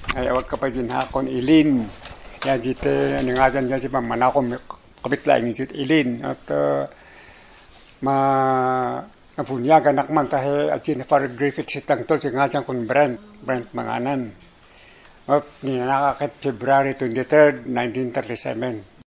ay awag ka pa dyan hakon ilin. Ya jite ani ngajan dyan si pamanakom kapit lain ni jit ilin at ma napunyagan nakman tahe at jin far Griffith si tangtol si ngajan kun Brent manganan. At ninakakit February 23, 1937.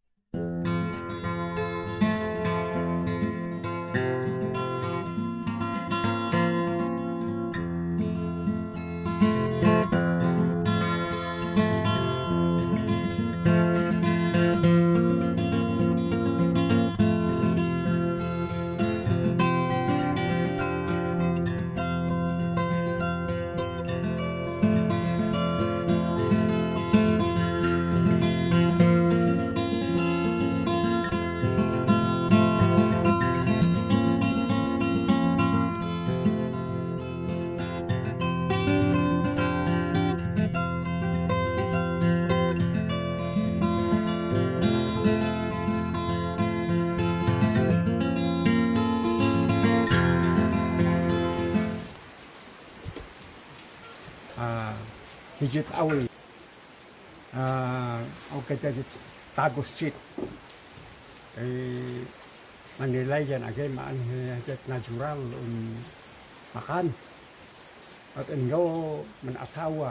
Hijit awli, okay jadi tagus cit, menilai jan agak maan hijit natural makan, at engkau menasawa,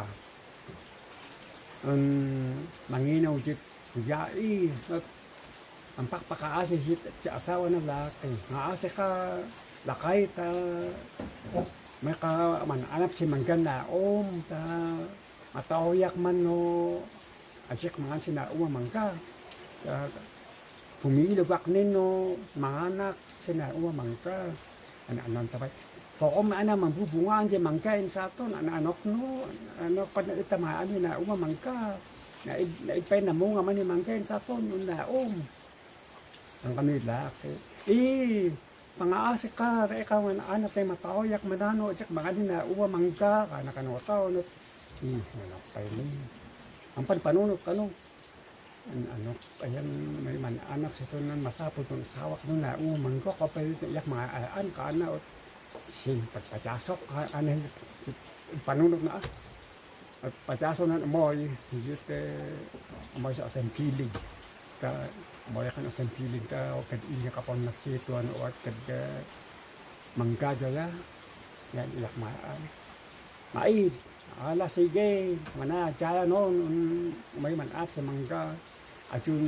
manginaw cit jai, at ampak pakaasi cit asawa na laki, ngaasi ka lakay ta, may ka man anap si manggana ta. Atau yak man no asik mangan sina mangka pumilabak nino manganak sina mangka anak tabay pokom ana mambubungan je mangka in saton anak no anak pad na itamaan ni na mangka na ipay na mo nga man ni mangka in saton na ang kanila pangaasik ka ikaw man anak tay mataoyak manano jak mangan na mangka kana kanotaw no napay mo. Ang panpanunok ano, ayan may anak sa ito na masapot ng sawak nung na man ko kapag yak mga aan ka na sing pagpachasok ka na panunok na at pachasok na mo just mo sa piling ka mo ka na piling ka o kad iya ka pon na sito ano o kad manggaja yan yak maan maid ala sige mana jaya non may manap sa mangga at yung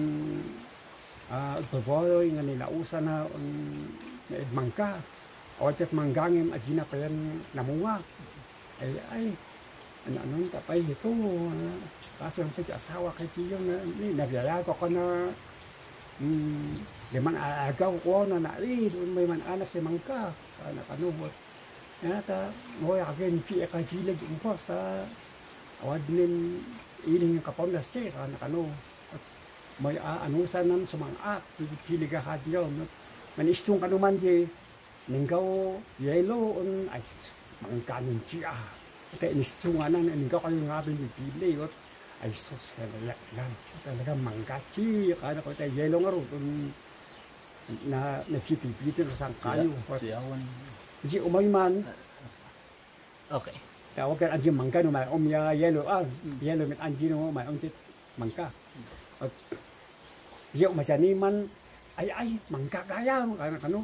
pavoy nga nila usa na mangga o at manggangim at ginapayan namunga ay ano tapay ito kaso yung asawa kay tiyo na nabiyaya ko na liman agaw ko na may man anak si mangga na kanubot Nata mo again si ekajilag umpo sa awad nin iling kapondas che kana kano may anusan nan sumang-ak piliga hadyo man istung kanuman je ninggaw yelo on ay mangkanin siya kay istung anan ninggaw kayo ngabin pili ot ay sos yan talaga mangkachi kana ko tay yelo ngaro na nakipipiti sa kayo si umay man okay tawag kan anjing mangka no may ya yellow yellow mit anjing no may cit mangka yo macam man ay mangka kaya kana kanu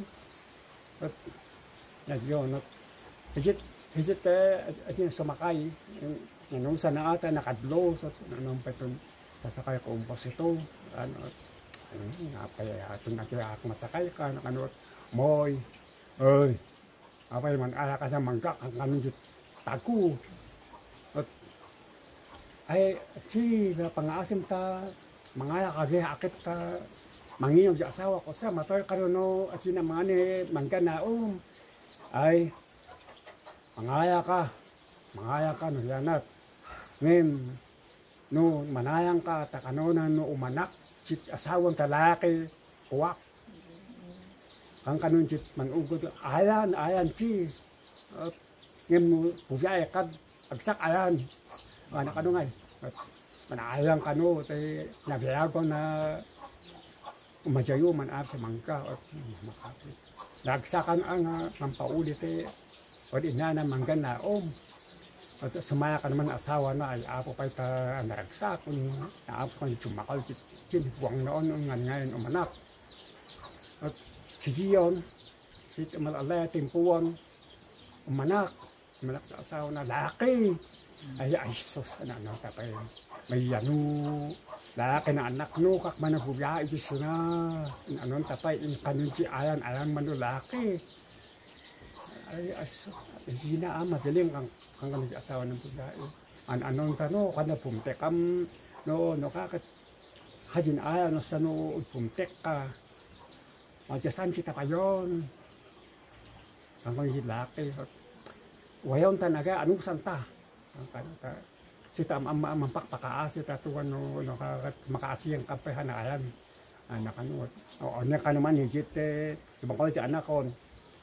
ya yo no hijit atin sumakay nung sa naata nakadlo sa nang peton sasakay ko umpos ito ano apay atong nakiyak masakay ka ano moy oy apa man ala ka sa mangka ang kami taku ay si na pangasim ta mangaya kage akit ta manginyo sa asawa ko sa matoy karon no asina mangane mangka na ay mangaya ka no yanat ngem no manayang ka ta kanonan no umanak si asawang talaki uwak ang kanun chit manugod ayan si ngem pujay kad agsak ayan ana kanungay manayang kanu tay nabiyago na umajayo man sa mangka at makapit nagsakan ang pampaulit od ina na manggan na At sumaya ka naman asawa na ay apo pa ita naragsak. Naapo ka ni Chumakal buwang noon ngayon umanak. At higiyon, si malalaya timpuan, umanak sa asawa na laki. Ay sus, ano tapay. May lalaki na anak no, kak manahuya, iti suna. Ano tapay, kanunci ayan manu laki. Ay sus, hindi na madaling kang kanunci asawa ng buhay. Anong tano, kana pumtek no kakat hajin ayan no sa no pumtek ka. Majasan kita kayon. Ang laki. Wayon tanaga, anong santa? Sita mampakpakaas, sita tuwan no makaasiyang kapehan na ayan. Anak ano. O anya ka naman higit subang ko si anak ko.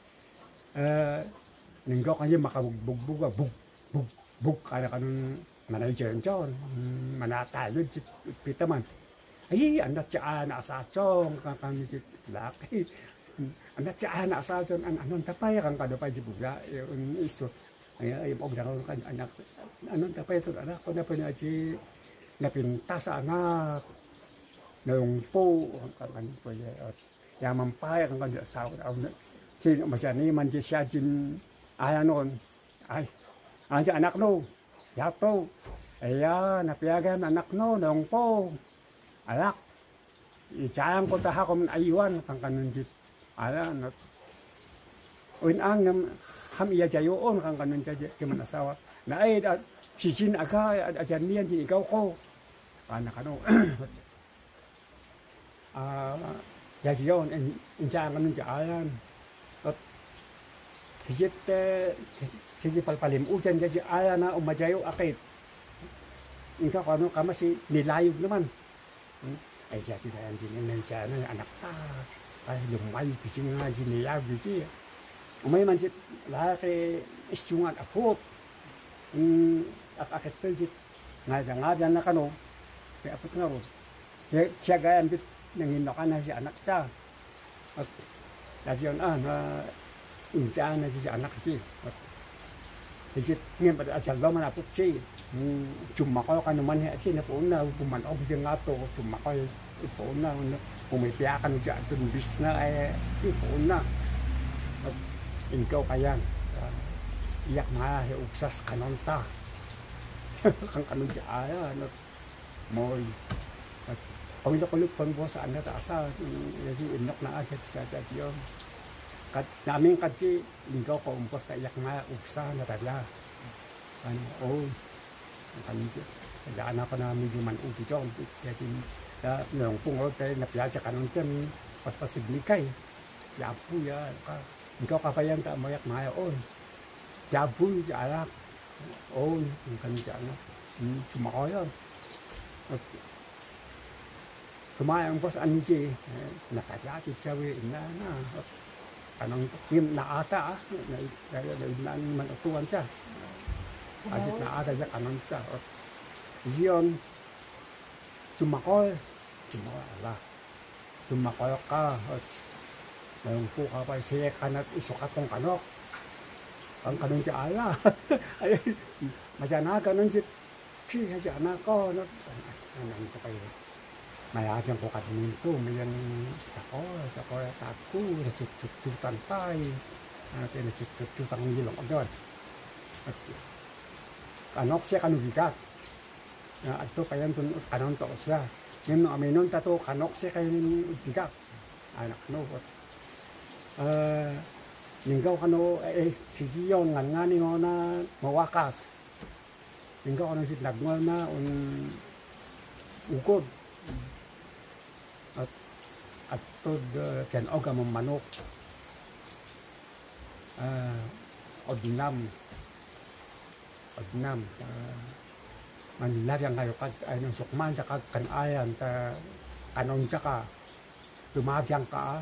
Ninggaw kanya makabugbog bug kaya kanun manay jen manatayod si pitaman. Ay anak siya na asachong kami si laki. Anak siya na asachong anon tapay kang kadapay si buga iso. Ay pag daw kan anak anon tapay to anak ko na pinaji napinta sa anak na yung po kan po ya mampay kan kan sa sin masani man siya jin ayanon ay anak no yato aya napiagan anak no nong po anak icayang ko taha ko ayuan kan kanun jit ala not uin ang ham iya jayoon kan kanun jaje keman asawa na ay sisin aga ajan niyan ji ikaw ko anak ano ya jiyon injang kanun jayan at hijit hijit palpalim ujan jaje aya na umajayo akit ikaw kano kama si nilayog naman ay jadi dayan din ng anak ta ay lumay pising nga giniyag di umay man jit laki isungan apot akit jit nga na kano kaya apot nga ro siya gayan bit nanginokan na si anak siya at lagi yun na injaan na si anak siya at higit ngayon pa asal ba man apot siya Chumakal ka naman siya na po na pumanaw siya nga to chumakal po na pumipiyakan siya at tumbis na ay po na at ikaw kayan iyak nga uksas kananta kang kanon siya ayan at moy at panginakulog pang buwa sa anak asa yung inok na agad siya at yun kat namin kasi ikaw ka umpos na iyak nga uksa na tala ano kami daan ako na medyo manuti dyan kasi nung pungod tayo napiya siya kanon dyan paspasiglikay yapu ya ikaw kapayan ta mayak maya yapu ya alak yung kami dyan sumako yan kumayang bos anji nakayati siya na kanong yung naata na matutuan siya Ajit na ada siya kanon siya. Iyon, sumakoy ala. Sumakoy ka. Mayroon po ka pa siya kanat isukat kong kanok. Ang kanon siya ala. Masyana kanon siya. Siya siya anak ko. Anong ito kayo. Mayasang ko katunin ko. Mayan sakoy taku. Nasutsutan tayo. Nasutsutan ng gilong ko doon. Kanok siya kanugikat. Ato kayan tun kanon to siya. Yung aminon tato kanok siya kayan ugikat. Anak no. Ninggaw kano sigiyon ngani ngo na mawakas. Ninggaw kano sitlagmal na ukod. At tod ken oga mo manok. Odinam manilaryang kayo kag ay nung sukman sa kag kanayan ta kanon siya ka tumagyang ka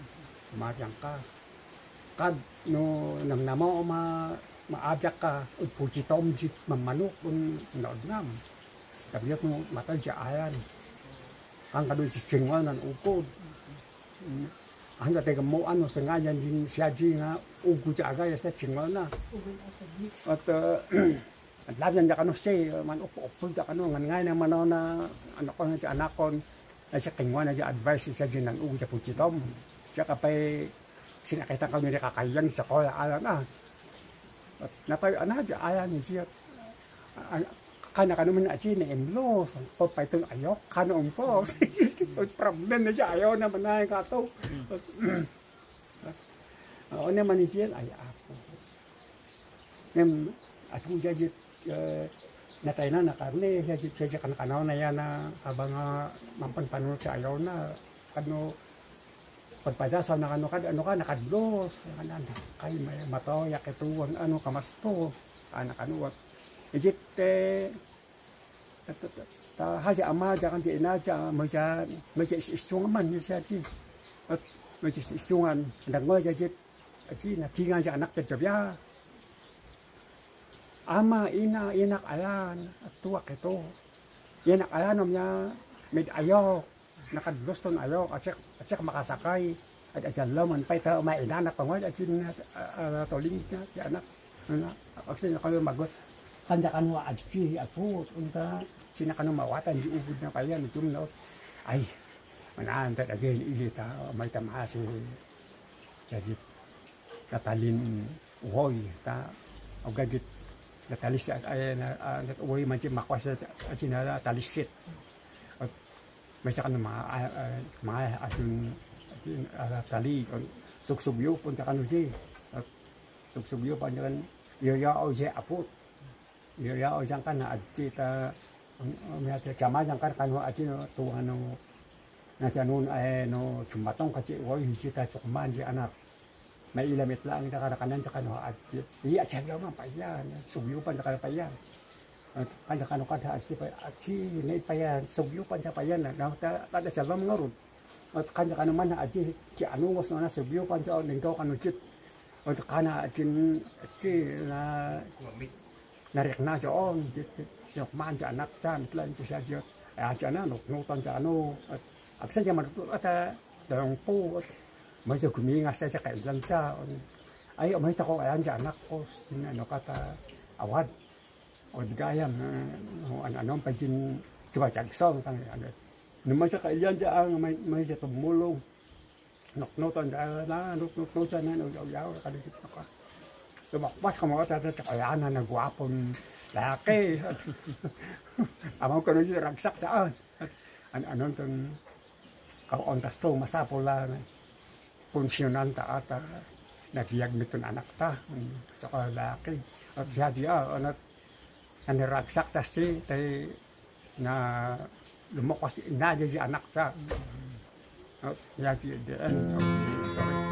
kag no nang namo maabyak ka pujitom sit mamanok un nodnam tabiot mo matay siya ayan ang kadun si chingwal nan ukod ang tega mo ano sa ngayon din siya nga ugo siya agay sa chingwal na at Labian ja kanu se man upo ja kanu ngan ngai na manona anak ko si anak kon ay sa kingwan na advice sa jinan ugo ja puchitom. Siya kapay sinakita kami ni kakayan sa kola ala na. Napay ana ja aya ni siya. Kana kanu man achi ni emlo so pa itong ayok kanu umpo. Problem na siya ayaw na manay ka to. Ona man siya ay apo. Atong jadi natay na karne siya kan na yan na habang mampan panunod sa ayaw na ano pagpajasaw na ano ka nakadlos kay may mataw yakituan ano kamasto anak ano ijit haja ama jangan di inaja meja istungan man siya ji meja istungan ndang mo jadi ji na tingan ja anak terjabya ama inak alan at tuwak ito. Inak alan niya med ayok, nakadlos ton ayok at siya makasakay at asyan laman pa ito mainanak pa nga at yun toling niya si anak. Kasi kayo magot kanya kanu adji apot unta sinakanu mawatan di ubud na pa yan jumlaw ay manaan ta again ilita may tamasi jadi katalin uhoy ta o gadget na talis ay na uwi man si makwas na talisit at may saka na mga asun tali suksubyo pun sa kanu si suksubyo pa niyan yayao siya apot yayao siyang kan na adji ta may chama siyang kan kanu adji no tuwa no na janun ay no chumbatong kasi uwi siya chukman si anak may ilamit lang kakakanan sa kano at iya siya man pa yan sugyupan sa kano pa yan kanya kano kada at si pa yan sugyupan sa pa yan kada siya lang ngaron at kanya kano man at si ano was na sugyupan sa ninggaw kano jit at kana at na narik na siya on siya man siya anak siya mitlan siya siya ay siya na nutan siya ano at siya matutulot at dalawang po may siya kumingas siya kailan siya. Ay, may tako ayan siya anak ko. Ano kata awad. O digayam. Ano pa din siya jagsong. Naman siya kailan siya may siya tumulong. Nuknutan siya na. Nuknutan siya na. Yaw-yaw. Kalisip na ka. Tumakpas ka mga tata. Kaya na nagwapon laki. Amaw ka nun siya ragsak saan. Ano itong kaontas to. Masapol lang. Punsyonan ta ata nagiyag nitong anak ta sa lalaki at siya anak naniragsak ta si tay na lumakas na si anak ta at siya di